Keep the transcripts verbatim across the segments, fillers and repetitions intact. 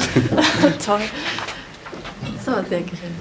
Toll. So, sehr gering.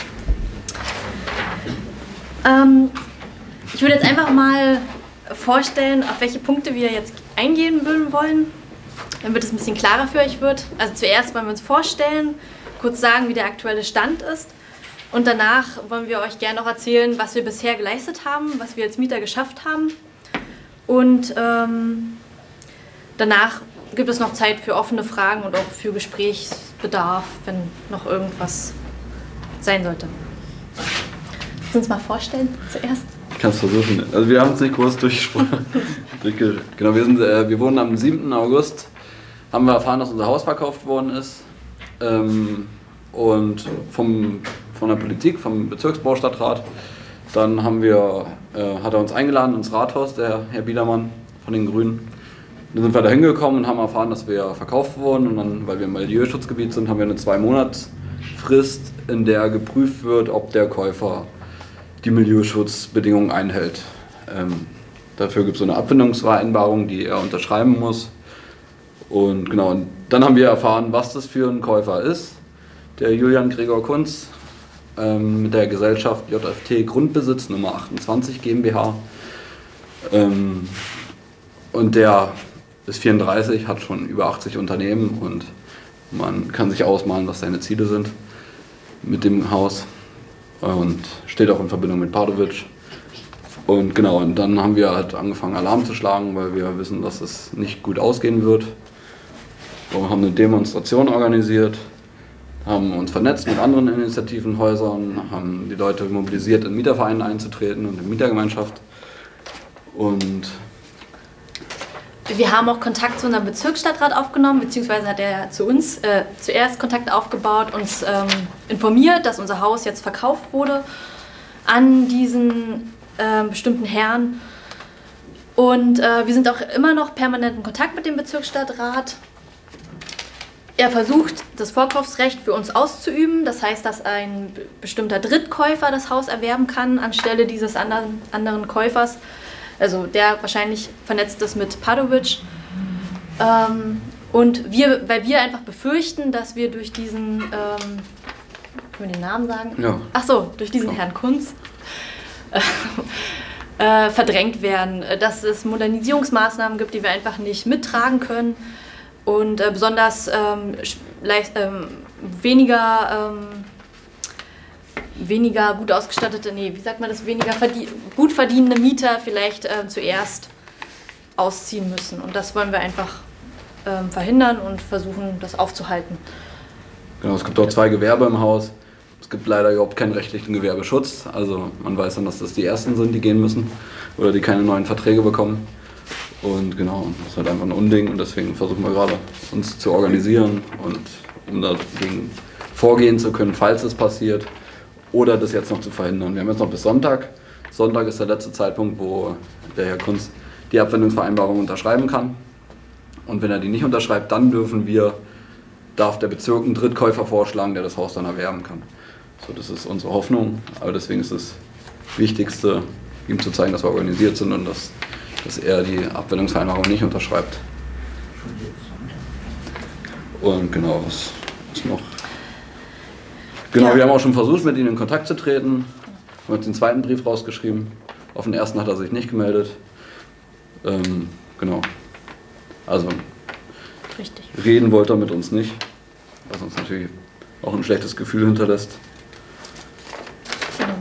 Ähm, ich würde jetzt einfach mal vorstellen, auf welche Punkte wir jetzt eingehen würden wollen, damit es ein bisschen klarer für euch wird. Also zuerst wollen wir uns vorstellen, kurz sagen, wie der aktuelle Stand ist. Und danach wollen wir euch gerne noch erzählen, was wir bisher geleistet haben, was wir als Mieter geschafft haben. Und ähm, danach gibt es noch Zeit für offene Fragen und auch für Gesprächsbedarf, wenn noch irgendwas sein sollte. Willst du uns mal vorstellen zuerst? Ich kann es versuchen. Also wir haben es nicht groß durchgesprochen. Genau, wir, sind, äh, wir wurden am siebten August, haben wir erfahren, dass unser Haus verkauft worden ist. Ähm, und vom, von der Politik, vom Bezirksbaustadtrat. Dann haben wir, äh, hat er uns eingeladen ins Rathaus, der Herr Biedermann von den Grünen. Dann sind wir da hingekommen und haben erfahren, dass wir verkauft wurden. Und dann, weil wir im Milieuschutzgebiet sind, haben wir eine zwei-Monats-Frist, in der geprüft wird, ob der Käufer die Milieuschutzbedingungen einhält. Ähm, dafür gibt es so eine Abfindungsvereinbarung, die er unterschreiben muss. Und genau, und dann haben wir erfahren, was das für ein Käufer ist. Der Julian Gregor Kunz ähm, mit der Gesellschaft J F T Grundbesitz Nummer achtundzwanzig GmbH. Ähm, und der ist vierunddreißig, hat schon über achtzig Unternehmen und man kann sich ausmalen, was seine Ziele sind mit dem Haus. Und steht auch in Verbindung mit Pardubic. Und genau, und dann haben wir halt angefangen Alarm zu schlagen, weil wir wissen, dass es nicht gut ausgehen wird. Wir haben eine Demonstration organisiert, haben uns vernetzt mit anderen Initiativenhäusern, haben die Leute mobilisiert, in Mietervereinen einzutreten und in Mietergemeinschaft. Und wir haben auch Kontakt zu unserem Bezirksstadtrat aufgenommen, beziehungsweise hat er zu uns äh, zuerst Kontakt aufgebaut, uns ähm, informiert, dass unser Haus jetzt verkauft wurde an diesen äh, bestimmten Herrn. Und äh, wir sind auch immer noch permanent in Kontakt mit dem Bezirksstadtrat. Er versucht, das Vorkaufsrecht für uns auszuüben. Das heißt, dass ein bestimmter Drittkäufer das Haus erwerben kann, anstelle dieses anderen, anderen Käufers. Also der wahrscheinlich vernetzt ist mit Pardubic. Ähm, und wir, weil wir einfach befürchten, dass wir durch diesen, ähm, können wir den Namen sagen? Ja. Ach so, durch diesen ja. Herrn Kunz äh, verdrängt werden. Dass es Modernisierungsmaßnahmen gibt, die wir einfach nicht mittragen können. Und äh, besonders ähm, leicht, ähm, weniger... Ähm, weniger gut ausgestattete, nee, wie sagt man das, weniger verdien gut verdienende Mieter vielleicht äh, zuerst ausziehen müssen. Und das wollen wir einfach ähm, verhindern und versuchen, das aufzuhalten. Genau, es gibt auch zwei Gewerbe im Haus. Es gibt leider überhaupt keinen rechtlichen Gewerbeschutz. Also man weiß dann, dass das die Ersten sind, die gehen müssen oder die keine neuen Verträge bekommen. Und genau, das ist halt einfach ein Unding und deswegen versuchen wir gerade, uns zu organisieren und um dagegen vorgehen zu können, falls es passiert. Oder das jetzt noch zu verhindern. Wir haben jetzt noch bis Sonntag. Sonntag ist der letzte Zeitpunkt, wo der Herr Kunz die Abwendungsvereinbarung unterschreiben kann. Und wenn er die nicht unterschreibt, dann dürfen wir, darf der Bezirk einen Drittkäufer vorschlagen, der das Haus dann erwerben kann. So, das ist unsere Hoffnung. Aber deswegen ist das Wichtigste, ihm zu zeigen, dass wir organisiert sind und dass, dass er die Abwendungsvereinbarung nicht unterschreibt. Und genau, was ist noch? Genau, ja. Wir haben auch schon versucht, mit ihm in Kontakt zu treten. Wir haben jetzt den zweiten Brief rausgeschrieben. Auf den ersten hat er sich nicht gemeldet. Ähm, genau. Also, richtig. Reden wollte er mit uns nicht. Was uns natürlich auch ein schlechtes Gefühl hinterlässt. Genau.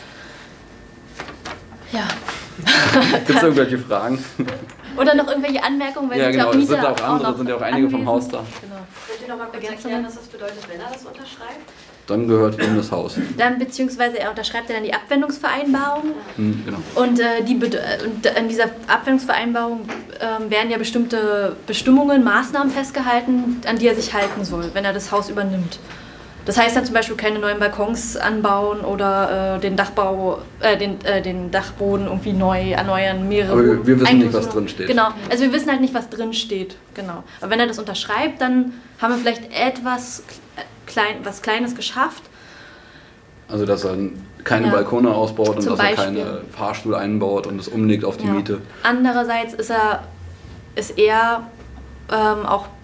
Ja. Gibt es irgendwelche Fragen? Oder noch irgendwelche Anmerkungen? Weil ja, genau. Es sind auch andere, auch sind ja auch einige anwesend. vom Haus da. Genau. Könnt ihr noch mal kurz erklären, was das bedeutet, wenn er das unterschreibt? Dann gehört ihm das Haus. Dann beziehungsweise er unterschreibt ja dann die Abwendungsvereinbarung. Hm, genau. Und, äh, die, und in dieser Abwendungsvereinbarung äh, werden ja bestimmte Bestimmungen, Maßnahmen festgehalten, an die er sich halten soll, wenn er das Haus übernimmt. Das heißt dann zum Beispiel keine neuen Balkons anbauen oder äh, den Dachbau, äh, den, äh, den Dachboden irgendwie neu erneuern, mehrere. Aber wir, wir wissen nicht, was drin steht. Genau, also wir wissen halt nicht, was drin steht. Genau. Aber wenn er das unterschreibt, dann haben wir vielleicht etwas klein, was Kleines geschafft. Also dass er keine ja. Balkone ausbaut und Zum dass Beispiel. er keine Fahrstuhl einbaut und es umlegt auf die ja. Miete. Andererseits ist er, ist er ähm, auch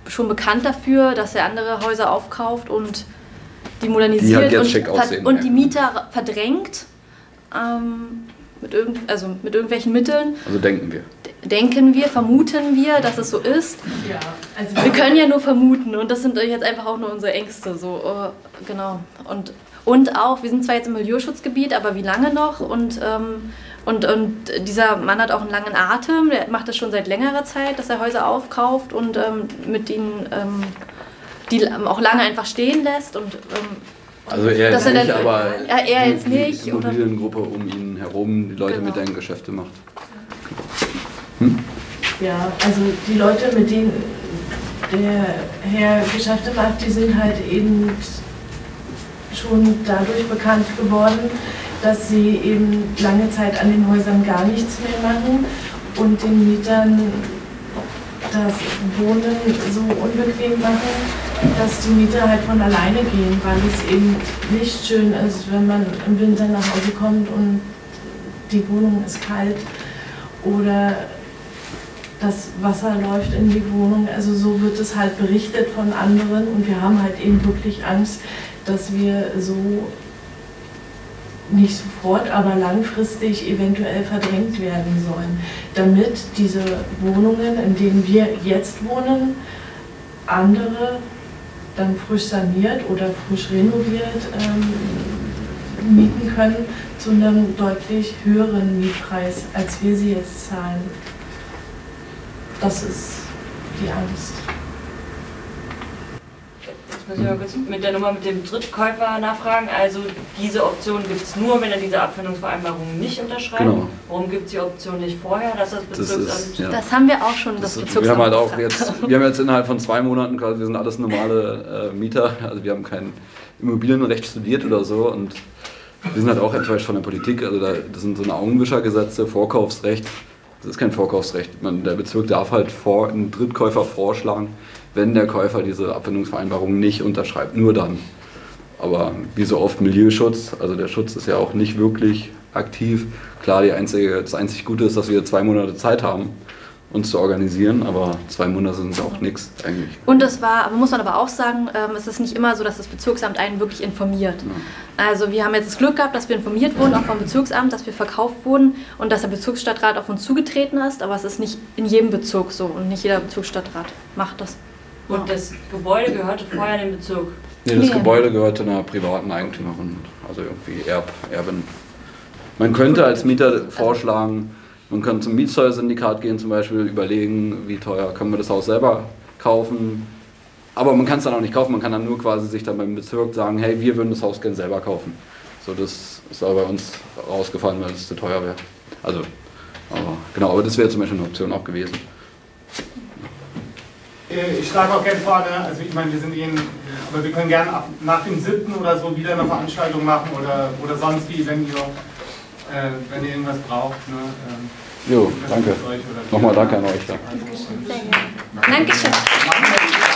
schon bekannt dafür, dass er andere Häuser aufkauft und die modernisiert die halt jetzt und, schick aussehen, und ja. die Mieter verdrängt ähm, mit, irgend, also mit irgendwelchen Mitteln. Also denken wir. Denken wir, vermuten wir, dass es so ist. Ja, also Wir können ja nur vermuten und das sind jetzt einfach auch nur unsere Ängste. So, uh, genau. Und, und auch, wir sind zwar jetzt im Milieuschutzgebiet, aber wie lange noch? Und, ähm, und, und dieser Mann hat auch einen langen Atem, der macht das schon seit längerer Zeit, dass er Häuser aufkauft und ähm, mit ihnen ähm, die auch lange einfach stehen lässt. Und, ähm, also er dass jetzt er nicht, dann, aber ja, er die, jetzt nicht, die oder? Immobiliengruppe um ihn herum, die Leute, Genau. mit denen Geschäfte macht. Hm? Ja, also die Leute, mit denen der Herr Geschäfte macht, die sind halt eben schon dadurch bekannt geworden, dass sie eben lange Zeit an den Häusern gar nichts mehr machen und den Mietern das Wohnen so unbequem machen, dass die Mieter halt von alleine gehen, weil es eben nicht schön ist, wenn man im Winter nach Hause kommt und die Wohnung ist kalt oder das Wasser läuft in die Wohnung. Also so wird es halt berichtet von anderen und wir haben halt eben wirklich Angst, dass wir so nicht sofort, aber langfristig eventuell verdrängt werden sollen, damit diese Wohnungen, in denen wir jetzt wohnen, andere dann frisch saniert oder frisch renoviert ähm, mieten können zu einem deutlich höheren Mietpreis, als wir sie jetzt zahlen. Das ist die Angst. Jetzt muss ich mal kurz mit der Nummer mit dem Drittkäufer nachfragen. Also diese Option gibt es nur, wenn er diese Abfindungsvereinbarung nicht unterschreibt. Genau. Warum gibt es die Option nicht vorher, dass das Das Bezirksamt... ist, ja. Das haben wir auch schon, das, Das ist, Bezirksamt wir haben halt auch gefragt. jetzt, wir haben jetzt innerhalb von zwei Monaten quasi, wir sind alles normale äh, Mieter, also wir haben kein Immobilienrecht studiert oder so und wir sind halt auch enttäuscht von der Politik, also da, das sind so eine Augenwischergesetze, Vorkaufsrecht, das ist kein Vorkaufsrecht, man, der Bezirk darf halt vor, einen Drittkäufer vorschlagen, wenn der Käufer diese Abfindungsvereinbarung nicht unterschreibt, nur dann. Aber wie so oft Milieuschutz, also der Schutz ist ja auch nicht wirklich aktiv. Klar, die einzige, das einzig Gute ist, dass wir zwei Monate Zeit haben, uns zu organisieren, aber zwei Monate sind ja auch nichts eigentlich. Und das war, aber muss man aber auch sagen, ähm, es ist nicht immer so, dass das Bezirksamt einen wirklich informiert. Ja. Also wir haben jetzt das Glück gehabt, dass wir informiert wurden, auch vom Bezirksamt, dass wir verkauft wurden und dass der Bezirksstadtrat auf uns zugetreten ist, aber es ist nicht in jedem Bezirk so und nicht jeder Bezirksstadtrat macht das. Und das Gebäude gehörte vorher dem Bezirk. Nee, das Nee. Gebäude gehört einer privaten Eigentümerin, also irgendwie Erb, Erbin. Man könnte als Mieter vorschlagen, man könnte zum Mietsteuersyndikat gehen zum Beispiel, überlegen, wie teuer können wir das Haus selber kaufen. Aber man kann es dann auch nicht kaufen, man kann dann nur quasi sich dann beim Bezirk sagen, hey, wir würden das Haus gerne selber kaufen. So, das ist aber bei uns rausgefallen, weil es zu teuer wäre. Also, aber, genau, aber das wäre zum Beispiel eine Option auch gewesen. Ich schlage auch gerne vor, ne? Also ich meine, wir sind Ihnen, aber wir können gerne ab, nach dem siebten oder so wieder eine Veranstaltung machen oder, oder sonst wie, wenn ihr, äh, wenn ihr irgendwas braucht. Ne? Ähm, Jo, danke. euch oder Nochmal danke an euch. Ja. Sehr gerne. Dankeschön.